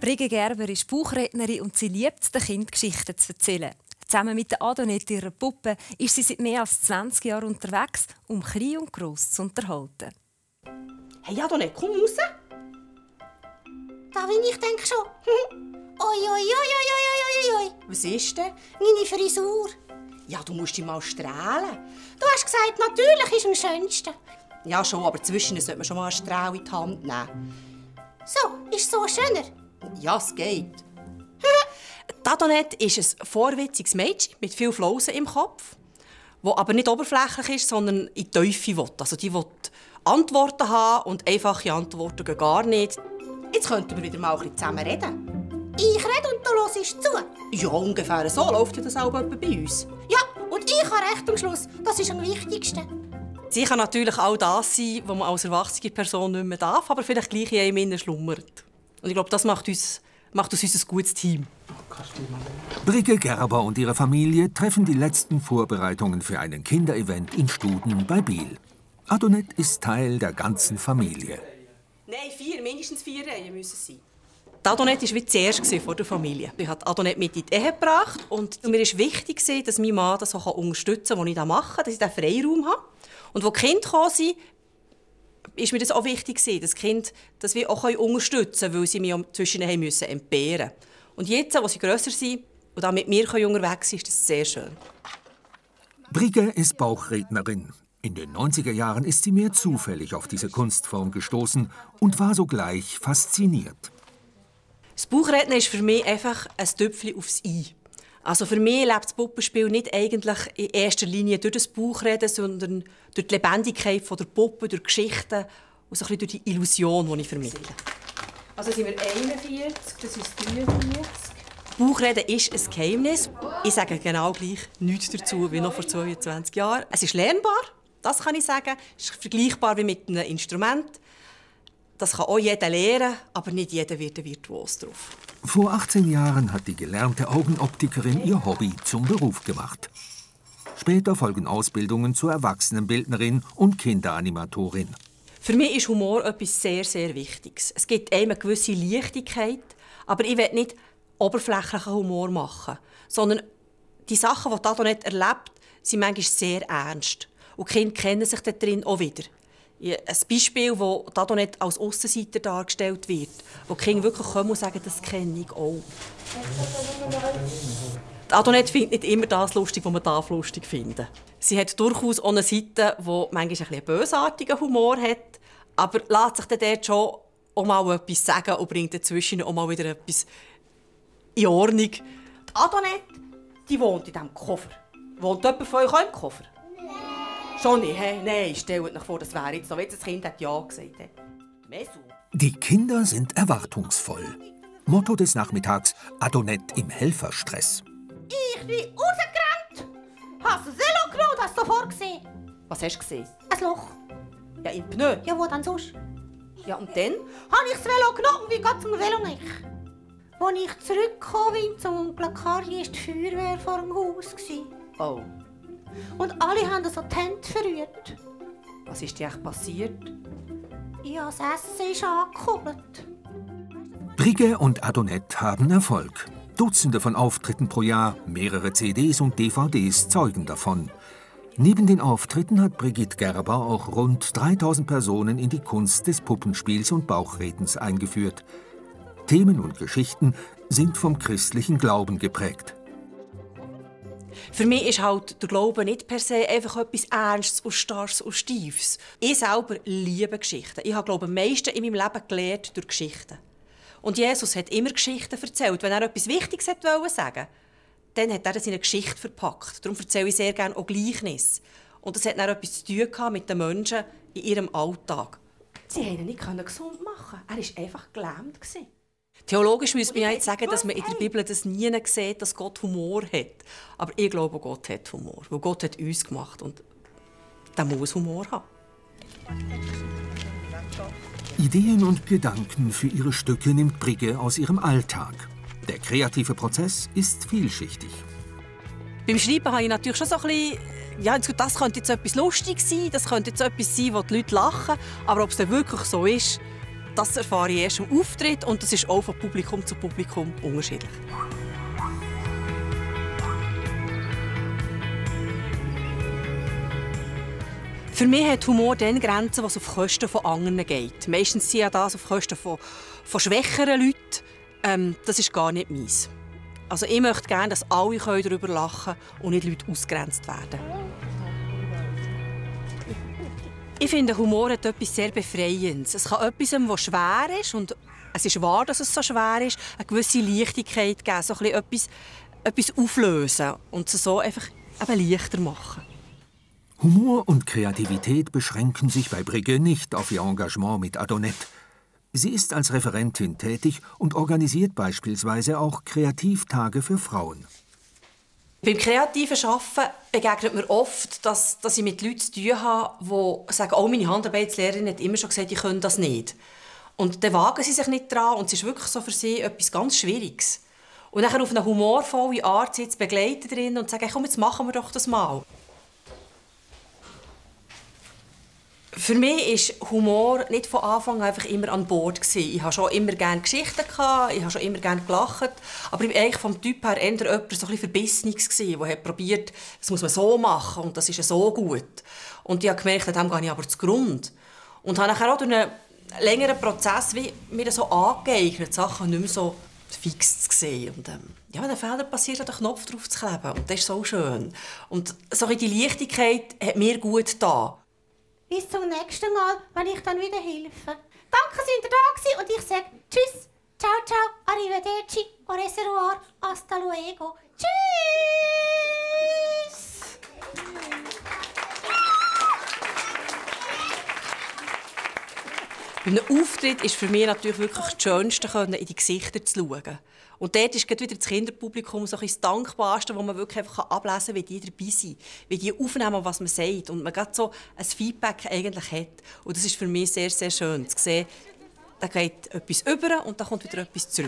Brigge Gerber ist Buchrednerin und sie liebt es, den Kindern Geschichten zu erzählen. Zusammen mit Adonet, ihrer Puppe, ist sie seit mehr als 20 Jahren unterwegs, um Klein und Gross zu unterhalten. Hey Adonet, komm raus! Da bin ich, denke schon. Oi, oi, oi, oi, oi, oi, oi. Was ist denn? Meine Frisur. Ja, du musst dich mal strahlen. Du hast gesagt, natürlich ist am schönsten. Ja, schon, aber zwischen sollte man schon mal einen Strahl in die Hand nehmen. So, ist so schöner? Ja, es geht. Adonet ist ein vorwitziges Mädchen mit viel Flausen im Kopf, das aber nicht oberflächlich ist, sondern in die Tiefe will. Also die will Antworten haben und einfache Antworten gehen gar nicht. Jetzt könnten wir wieder mal ein bisschen zusammen reden. Ich rede und du hörst zu. Ja, ungefähr so läuft das auch bei uns. Ja, und ich habe recht am Schluss. Das ist am wichtigsten. Sie kann natürlich auch das sein, was man als erwachsene Person nicht mehr darf, aber vielleicht gleich in einem innen schlummert. Und ich glaube, das macht aus uns ein gutes Team. Brigge Gerber und ihre Familie treffen die letzten Vorbereitungen für einen Kinderevent in Studen bei Biel. Adonet ist Teil der ganzen Familie. Nein, mindestens 4 Reihen müssen es sein. Adonet war wie zuerst vor der Familie. Ich habe Adonet mit in die Ehe gebracht und mir war wichtig, dass mein Mann das auch unterstützen kann, was ich da mache, dass ich diesen Freiraum habe. Und als die Kinder gekommen sind, ist mir das auch wichtig, dass die Kinder das wir auch unterstützen können, weil sie mich zwischen ihnen entbehren mussten. Und jetzt, wo sie grösser sind und dann mit mir unterwegs sind, ist das sehr schön. Brigge ist Bauchrednerin. In den 90er Jahren ist sie mehr zufällig auf diese Kunstform gestoßen und war sogleich fasziniert. Das Bauchrednen ist für mich einfach ein Tüpfchen aufs I. Also für mich lebt das Puppenspiel nicht eigentlich in erster Linie durch das Bauchreden, sondern durch die Lebendigkeit der Puppe, durch Geschichten und so ein bisschen durch die Illusion, die ich vermittle. Also sind wir 41, das ist 43. Bauchreden ist ein Geheimnis. Ich sage genau gleich nichts dazu wie noch vor 22 Jahren. Es ist lernbar, das kann ich sagen. Es ist vergleichbar wie mit einem Instrument. Das kann auch jeder lernen, aber nicht jeder wird ein Virtuos drauf. Vor 18 Jahren hat die gelernte Augenoptikerin ihr Hobby zum Beruf gemacht. Später folgen Ausbildungen zur Erwachsenenbildnerin und Kinderanimatorin. Für mich ist Humor etwas sehr, sehr Wichtiges. Es gibt einem eine gewisse Leichtigkeit, aber ich will nicht oberflächlichen Humor machen, sondern die Sachen, die Adonet erlebt, sind manchmal sehr ernst. Und die Kinder kennen sich darin auch wieder. Ein Beispiel, wo Adonet als Aussenseiter dargestellt wird, wo die Kinder wirklich kommen und sagen, das kenne ich auch. Adonet findet nicht immer das lustig, was man darf lustig finden. Sie hat durchaus auch eine Seite, die manchmal ein bisschen bösartigen Humor hat, aber lässt sich dann dort schon auch mal etwas sagen und bringt dazwischen auch mal wieder etwas in Ordnung. Die Adonet, die wohnt in diesem Koffer. Wohnt jemand von euch auch im Koffer? Schon nicht, hä? Nein, stellt euch vor, das wäre jetzt so, wenn das Kind hat ja gesagt hat. Die Kinder sind erwartungsvoll. Motto des Nachmittags: Adonet im Helferstress. Ich bin rausgerannt. Hast du das Velo genommen und hast sofort gesehen? Was hast du gesehen? Ein Loch. Ja, im Pneu. Ja, wo denn sonst? Ja, und dann? Habe ich das Velo genommen und wie geht es zum Velo nicht? Als ich zurückgekommen bin zum Onkel Kari, war die Feuerwehr vor dem Haus. Oh. Und alle haben so die Hände verrührt. Was ist dir passiert? Ja, das Essen ist angekuppelt. Brigge und Adonet haben Erfolg. Dutzende von Auftritten pro Jahr, mehrere CDs und DVDs zeugen davon. Neben den Auftritten hat Brigitte Gerber auch rund 3000 Personen in die Kunst des Puppenspiels und Bauchredens eingeführt. Themen und Geschichten sind vom christlichen Glauben geprägt. Für mich ist halt der Glaube nicht per se einfach etwas Ernstes und Starres und Steifes. Ich selber liebe Geschichten. Ich habe, glaube ich, am meisten in meinem Leben gelernt durch Geschichten. Und Jesus hat immer Geschichten erzählt. Wenn er etwas Wichtiges wollte sagen, dann hat er das in eine Geschichte verpackt. Darum erzähle ich sehr gerne auch Gleichnisse. Und das hat dann etwas zu tun mit den Menschen in ihrem Alltag. Sie konnten ihn nicht gesund machen. Er war einfach gelähmt. Theologisch müsste man ja jetzt sagen, dass man in der Bibel das nie sieht, dass Gott Humor hat. Aber ich glaube, Gott hat Humor. Weil Gott hat uns gemacht und der muss Humor haben. Ideen und Gedanken für ihre Stücke nimmt Brigge aus ihrem Alltag. Der kreative Prozess ist vielschichtig. Beim Schreiben habe ich natürlich schon so ein bisschen, ja, das könnte jetzt etwas Lustiges sein, das könnte jetzt etwas sein, wo die Leute lachen. Aber ob es dann wirklich so ist, Das erfahre ich erst im Auftritt und das ist auch von Publikum zu Publikum unterschiedlich. Für mich hat Humor dann Grenzen, was auf Kosten von anderen geht. Meistens sind ja das auf Kosten von schwächeren Leuten. Das ist gar nicht meins. Also ich möchte gerne, dass alle darüber lachen können und nicht Leute ausgegrenzt werden. Ich finde, Humor hat etwas sehr Befreiendes. Es kann etwas, das schwer ist, und es ist wahr, dass es so schwer ist, eine gewisse Leichtigkeit geben, so ein bisschen etwas auflösen und es so einfach eben leichter machen. Humor und Kreativität beschränken sich bei Brigge nicht auf ihr Engagement mit Adonette. Sie ist als Referentin tätig und organisiert beispielsweise auch Kreativtage für Frauen. Beim kreativen Arbeiten begegnet mir oft, dass ich mit Leuten zu tun habe, die sagen, oh, meine Handarbeitslehrerin hat immer schon gesagt, ich kann das nicht. Und dann wagen sie sich nicht dran und es ist wirklich so für sie etwas ganz Schwieriges. Und dann auf eine humorvolle Art sie zu begleiten drin und zu sagen, komm, jetzt machen wir doch das mal. Für mich war Humor nicht von Anfang an einfach immer an Bord. Ich hatte schon immer gerne Geschichten, ich habe schon immer gerne gelacht. Aber ich war eigentlich vom Typ her eher jemand, der so ein bisschen Verbissenes war, der probiert, das muss man so machen und das ist so gut. Und ich habe gemerkt, dem gehe ich aber zugrunde. Und habe nachher auch durch einen längeren Prozess mir so angeeignet, Sachen nicht mehr so fix zu sehen. Und ja, wenn ein Fehler passiert, hat einen Knopf drauf zu kleben. Und das ist so schön. Und so die Leichtigkeit hat mir gut getan. Bis zum nächsten Mal, wenn ich dann wieder helfe. Danke, dass ihr da und ich sage Tschüss, ciao, ciao, arrivederci, au reservoir, hasta luego. Tschüss! Bei einem Auftritt ist für mich natürlich wirklich das Schönste, in die Gesichter zu schauen. Und dort ist wieder das Kinderpublikum so das Dankbarste, wo man wirklich einfach ablesen kann, wie die dabei sind, wie die aufnehmen, was man sagt. Und man gerade so ein Feedback eigentlich hat. Und das ist für mich sehr, sehr schön zu sehen. Da geht etwas über und da kommt wieder etwas zurück.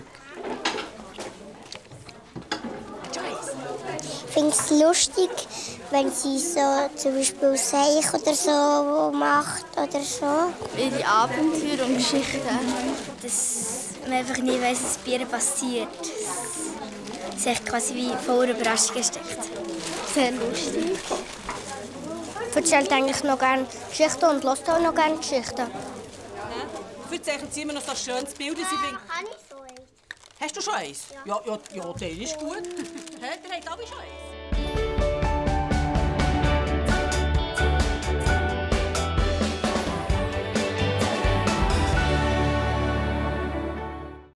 Ich finde es lustig, wenn sie so zum Beispiel Seich oder so macht oder so. Die Abenteuer und Geschichten, dass man einfach nie weiss, was bei ihr passiert. Es ist quasi wie voller Überraschung gesteckt. Sehr lustig. Ich erzähle eigentlich noch gerne Geschichten und höre auch noch gerne Geschichten. Dafür zeichnen sie immer noch so ein schönes Bild. Kann ich so eins? Hast du schon eins? Ja, der ist gut. Der hat alle schon eins.